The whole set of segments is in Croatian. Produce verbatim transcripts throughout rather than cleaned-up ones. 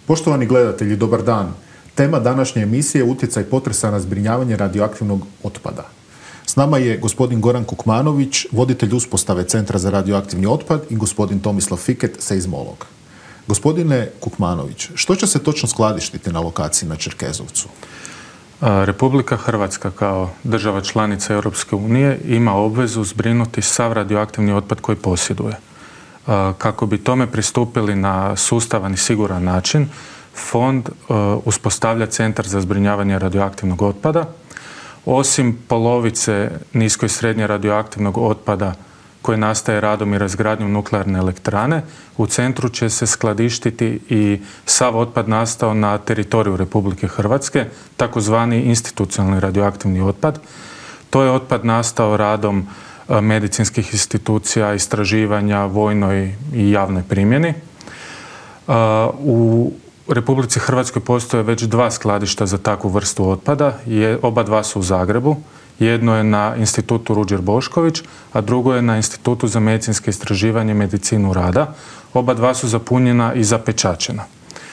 Poštovani gledatelji, dobar dan. Tema današnje emisije je utjecaj potresa na zbrinjavanje radioaktivnog otpada. S nama je gospodin Goran Kukmanović, voditelj uspostave Centra za radioaktivni otpad, i gospodin Tomislav Fiket, seizmolog. Gospodine Kukmanović, što će se točno skladištiti na lokaciji na Čerkezovcu? Republika Hrvatska kao država članica Europske unije ima obvezu zbrinuti sav radioaktivni otpad koji posjeduje. Kako bi tome pristupili na sustavan i siguran način, Fond uspostavlja Centar za zbrinjavanje radioaktivnog otpada. Osim polovice nisko i srednje radioaktivnog otpada koji nastaje radom i razgradnjom nuklearne elektrane, u centru će se skladištiti i sav otpad nastao na teritoriju Republike Hrvatske, takozvani institucionalni radioaktivni otpad. To je otpad nastao radom medicinskih institucija, istraživanja, vojnoj i javnoj primjeni. U Republici Hrvatskoj postoje već dva skladišta za takvu vrstu otpada. Oba dva su u Zagrebu. Jedno je na Institutu Ruđer Bošković, a drugo je na Institutu za medicinske istraživanje i medicinu rada. Oba dva su zapunjena i zapečaćena.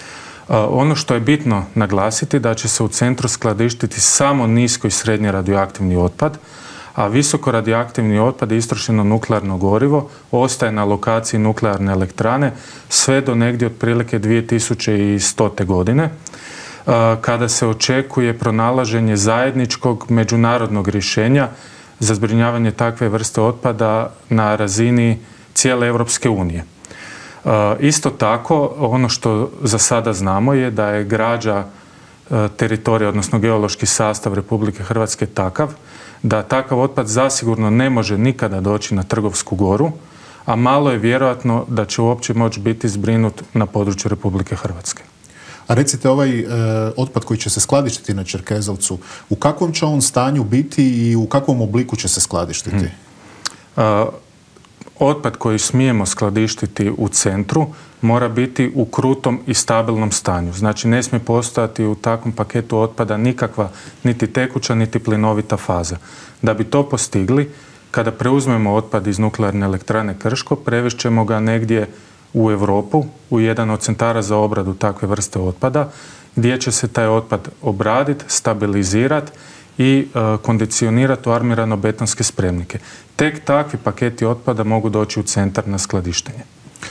Ono što je bitno naglasiti da će se u centru skladištiti samo nisko i srednje radioaktivni otpad, a visoko radioaktivni otpad i istrošeno nuklearno gorivo ostaje na lokaciji nuklearne elektrane sve do negdje otprilike dvije tisuće stote godine, kada se očekuje pronalaženje zajedničkog međunarodnog rješenja za zbrinjavanje takve vrste otpada na razini cijele Europske unije. Isto tako, ono što za sada znamo je da je građa teritorija, odnosno geološki sastav Republike Hrvatske takav da takav otpad zasigurno ne može nikada doći na Trgovsku goru, a malo je vjerojatno da će uopće moći biti zbrinut na području Republike Hrvatske. A recite, ovaj e, otpad koji će se skladištiti na Čerkezovcu, u kakvom će on stanju biti i u kakvom obliku će se skladištiti? Hmm. Uh, otpad koji smijemo skladištiti u centru mora biti u krutom i stabilnom stanju. Znači, ne smije postojati u takvom paketu otpada nikakva niti tekuća, niti plinovita faza. Da bi to postigli, kada preuzmemo otpad iz nuklearne elektrane Krško, prevešćemo ga negdje u Europu, u jedan od centara za obradu takve vrste otpada, gdje će se taj otpad obraditi, stabilizirati i e, kondicionirati u armirano-betonske spremnike. Tek takvi paketi otpada mogu doći u centar na skladištenje.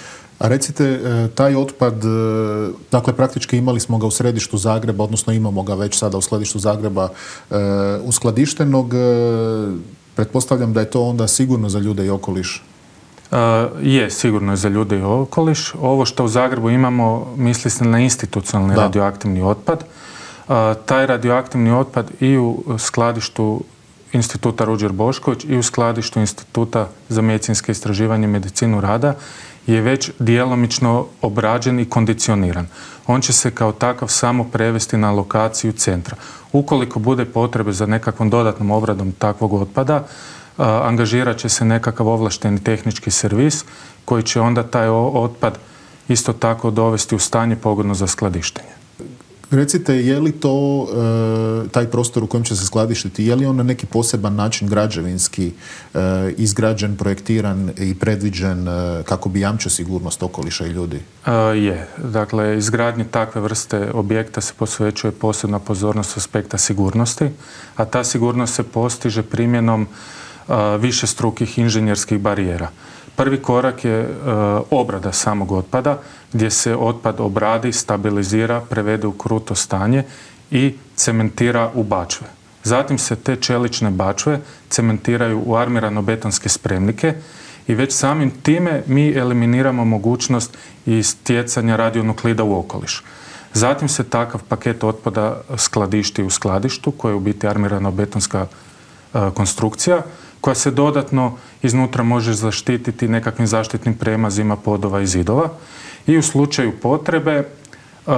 A recite, taj otpad, dakle praktički imali smo ga u središtu Zagreba, odnosno imamo ga već sada u skladištu Zagreba uskladištenog. Pretpostavljam da je to onda sigurno za ljude i okoliš. Uh, je, sigurno je za ljude i okoliš. Ovo što u Zagrebu imamo, misli se na institucionalni da. radioaktivni otpad. Uh, taj radioaktivni otpad i u skladištu Instituta Ruđer Bošković i u skladištu Instituta za medicinske istraživanje i medicinu rada je već djelomično obrađen i kondicioniran. On će se kao takav samo prevesti na lokaciju centra. Ukoliko bude potrebe za nekakvom dodatnom obradom takvog otpada, angažirat će se nekakav ovlašteni tehnički servis koji će onda taj otpad isto tako dovesti u stanje pogodno za skladištenje. Recite, je li to e, taj prostor u kojem će se skladištiti, je li on na neki poseban način građevinski e, izgrađen, projektiran i predviđen e, kako bi jamčio sigurnost okoliša i ljudi? E, je. Dakle, izgradnje takve vrste objekta se posvećuje posebna pozornost aspekta sigurnosti, a ta sigurnost se postiže primjenom e, višestrukih inženjerskih barijera. Prvi korak je e, obrada samog otpada, gdje se otpad obradi, stabilizira, prevede u kruto stanje i cementira u bačve. Zatim se te čelične bačve cementiraju u armirano-betonske spremnike i već samim time mi eliminiramo mogućnost i stjecanja radionuklida u okoliš. Zatim se takav paket otpada skladišti u skladištu, koje je u biti armirano-betonska e, konstrukcija, koja se dodatno iznutra može zaštititi nekakvim zaštitnim premazima podova i zidova. I u slučaju potrebe uh,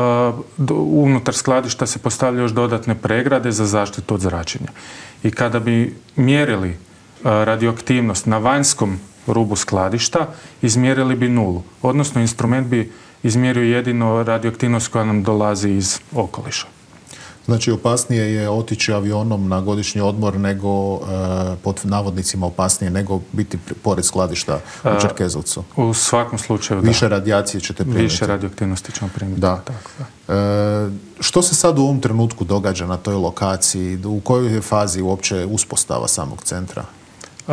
unutar skladišta se postavljaju još dodatne pregrade za zaštitu od zračenja. I kada bi mjerili uh, radioaktivnost na vanjskom rubu skladišta, izmjerili bi nulu. Odnosno, instrument bi izmjerio jedino radioaktivnost koja nam dolazi iz okoliša. Znači opasnije je otići avionom na godišnji odmor nego, e, pod navodnicima opasnije, nego biti pored skladišta u Čerkezovcu. U svakom slučaju, Više da. radijacije ćete primiti. Više radioaktivnosti ćemo primiti. Da. Tako, da. E, što se sad u ovom trenutku događa na toj lokaciji? U kojoj je fazi uopće uspostava samog centra? E,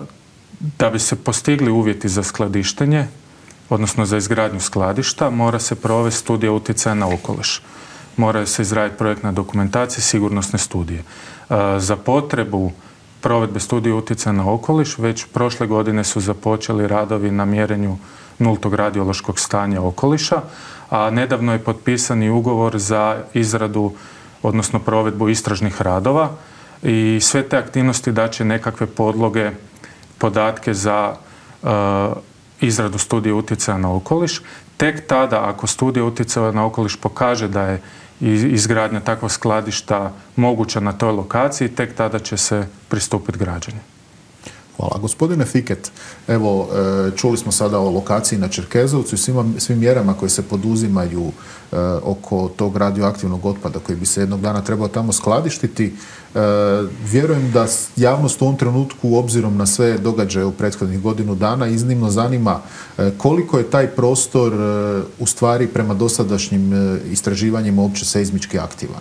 da bi se postigli uvjeti za skladištenje, odnosno za izgradnju skladišta, mora se provesti studija utjecaja na okoliš. Moraju se izraditi projektna dokumentacija, sigurnosne studije. Za potrebu provedbe studije utjecaja na okoliš već prošle godine su započeli radovi na mjerenju nultog radiološkog stanja okoliša, a nedavno je potpisani ugovor za izradu, odnosno provedbu istražnih radova i sve te aktivnosti daće nekakve podloge, podatke za uh, izradu studije utjecaja na okoliš. Tek tada, ako studija utjecaja na okoliš pokaže da je izgradnja takvog skladišta moguća na toj lokaciji, tek tada će se pristupiti građenju. Hvala. Gospodine Fiket, evo, čuli smo sada o lokaciji na Čerkezovcu i svima, svim mjerama koje se poduzimaju e, oko tog radioaktivnog otpada koji bi se jednog dana trebao tamo skladištiti. E, vjerujem da javnost u ovom trenutku, obzirom na sve događaje u prethodnih godinu dana, iznimno zanima e, koliko je taj prostor e, u stvari prema dosadašnjim e, istraživanjima uopće seizmički aktivan.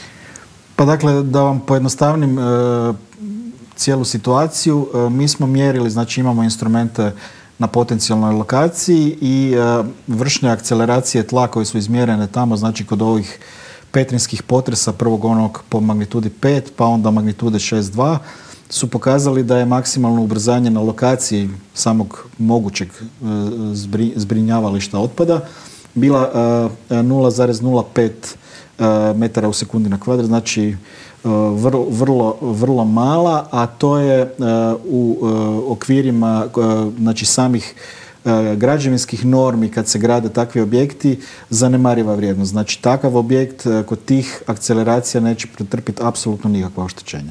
Pa dakle, da vam pojednostavnim e, cijelu situaciju, mi smo mjerili, znači imamo instrumente na potencijalnoj lokaciji i vršne akceleracije tla koje su izmjerene tamo, znači kod ovih petrinskih potresa, prvog onog po magnitudi pet, pa onda magnitude šest dva, su pokazali da je maksimalno ubrzanje na lokaciji samog mogućeg zbrinjavališta otpada bila nula zarez nula pet metara u sekundi na kvadrat, znači Vrlo, vrlo, vrlo mala, a to je u okvirima znači samih građevinskih normi kad se grade takvi objekti zanemariva vrijednost. Znači takav objekt kod tih akceleracija neće pretrpiti apsolutno nikakva oštećenja.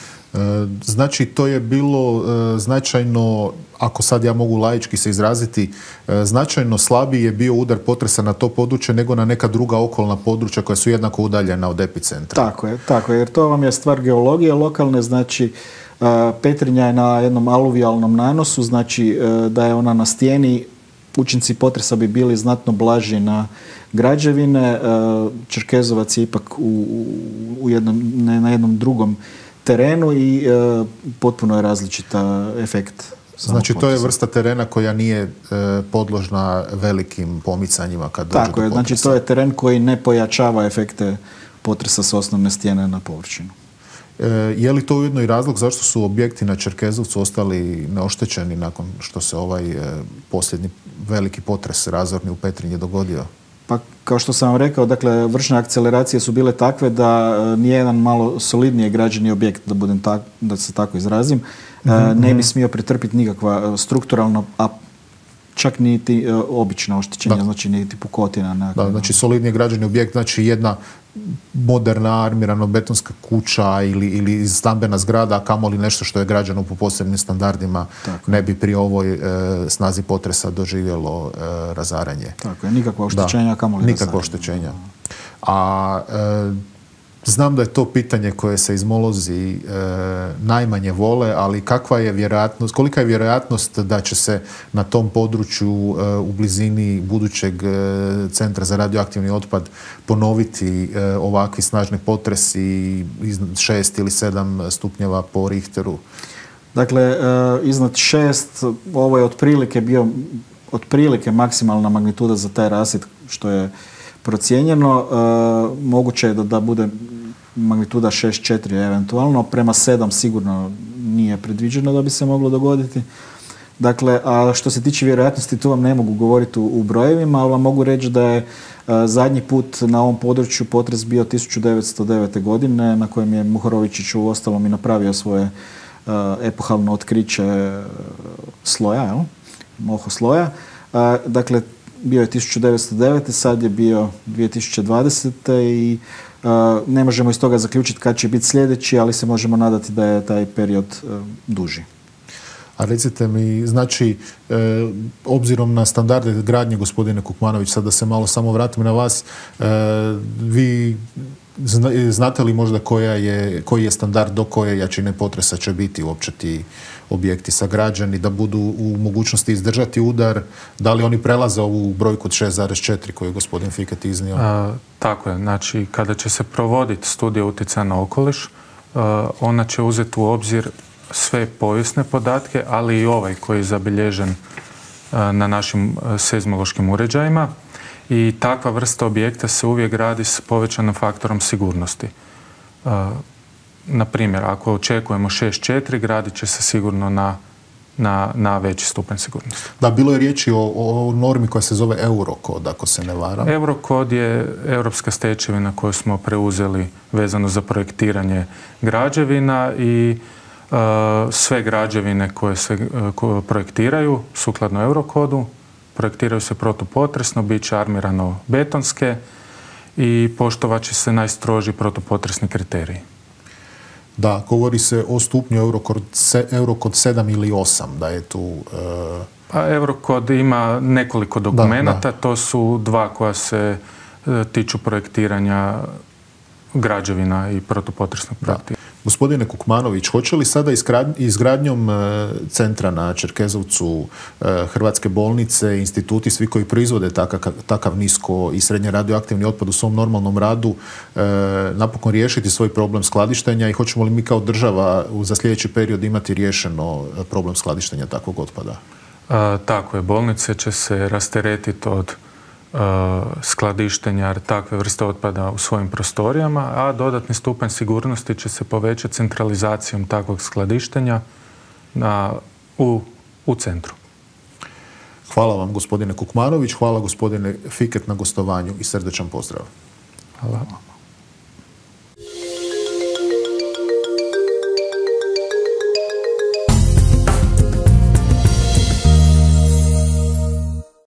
Znači to je bilo značajno, ako sad ja mogu laički se izraziti, značajno slabiji je bio udar potresa na to područje nego na neka druga okolna područja koja su jednako udaljena od epicentra. Tako je, tako je, jer to vam je stvar geologije lokalne, znači Petrinja je na jednom aluvijalnom nanosu, znači da je ona na stijeni, učinci potresa bi bili znatno blaži na građevine, Čerkezovac je ipak u, u jednom, ne, na jednom drugom terenu i e, potpuno je različita efekt. Znači to je vrsta terena koja nije e, podložna velikim pomicanjima kad dođe do potresa. Tako je, znači to je teren koji ne pojačava efekte potresa s osnovne stijene na površinu. E, je li to ujedno i razlog zašto su objekti na Čerkezovcu ostali neoštećeni nakon što se ovaj e, posljednji veliki potres razorni u Petrinji dogodio? Pa kao što sam vam rekao, dakle, vršne akceleracije su bile takve da nijedan malo solidnije građeni objekt, da budem tak, da se tako izrazim, mm-hmm. ne bi smio pretrpiti nikakva strukturalna, a čak niti uh, obična oštećenja, da. Znači niti pukotina. Nekakva. Da, znači solidniji građeni objekt, znači jedna moderna armirano-betonska kuća ili, ili stambena zgrada, a kamoli nešto što je građeno po posebnim standardima, tako. Ne bi pri ovoj e, snazi potresa doživjelo e, razaranje. Tako je, nikakva oštećenja, kamoli razaranje. Nikakva oštećenja. A e, znam da je to pitanje koje se izmolozi e, najmanje vole, ali kakva je vjerojatnost, kolika je vjerojatnost da će se na tom području e, u blizini budućeg e, centra za radioaktivni otpad ponoviti e, ovakvi snažni potresi iznad šest ili sedam stupnjeva po Richteru? Dakle, e, iznad šest, ovo je otprilike bio otprilike maksimalna magnituda za taj rasjet što je procijenjeno. E, moguće je da, da bude magnituda šest četiri eventualno, prema sedam sigurno nije predviđeno da bi se moglo dogoditi. Dakle, a što se tiče vjerojatnosti, tu vam ne mogu govoriti u, u brojevima, ali vam mogu reći da je a, zadnji put na ovom području potres bio tisuću devetsto devete. godine, na kojem je Muhorovičić u ostalom i napravio svoje a, epohalno otkriće a, sloja, jel? Moho sloja. A, dakle, bio je tisuću devetsto devete. sad je bio dvije tisuće dvadesete. i uh, ne možemo iz toga zaključiti kad će biti sljedeći, ali se možemo nadati da je taj period uh, duži. A recite mi, znači, e, obzirom na standarde gradnje, gospodine Kukmanović, sad da se malo samo vratim na vas, e, vi znate li možda koja je, koji je standard do koje jačine potresa će biti uopće ti objekti sagrađeni, da budu u mogućnosti izdržati udar, da li oni prelaze ovu brojku od šest zarez četiri koju je gospodin Fiket iznio? A, tako je, znači kada će se provoditi studija utjecaja na okoliš, a, ona će uzeti u obzir sve povijesne podatke, ali i ovaj koji je zabilježen a, na našim seizmološkim uređajima. I takva vrsta objekta se uvijek radi s povećanim faktorom sigurnosti. Na primjer, ako očekujemo šest zarez četiri, gradit će se sigurno na, na, na veći stupanj sigurnosti. Da, bilo je riječi o, o normi koja se zove Eurokod, ako se ne varam. Eurokod je europska stečevina koju smo preuzeli vezano za projektiranje građevina i uh, sve građevine koje se uh, koje projektiraju sukladno Eurokodu projektiraju se protupotresno, bit će armirano betonske i poštovat će se najstroži protupotresni kriteriji. Da, govori se o stupnju Eurokod, Eurokod sedam ili osam, da je tu... E... Pa Eurokod ima nekoliko dokumenata, to su dva koja se e, tiču projektiranja građevina i protupotresnog projektiranja. Gospodine Kukmanović, hoće li sada izgradnjom centra na Čerkezovcu, Hrvatske bolnice, instituti, svi koji proizvode takav, takav nisko i srednje radioaktivni otpad u svom normalnom radu, napokon riješiti svoj problem skladištenja i hoćemo li mi kao država za sljedeći period imati riješeno problem skladištenja takvog otpada? A, tako je, bolnice će se rasteretiti od skladištenja takve vrste otpada u svojim prostorijama, a dodatni stupanj sigurnosti će se povećati centralizacijom takvog skladištenja na, u, u centru. Hvala vam, gospodine Kukmanović, hvala gospodine Fiket na gostovanju i srdečan pozdrav. Hvala.